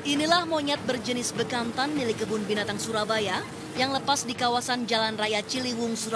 Inilah monyet berjenis bekantan milik Kebun Binatang Surabaya yang lepas di kawasan Jalan Raya Ciliwung, Surabaya.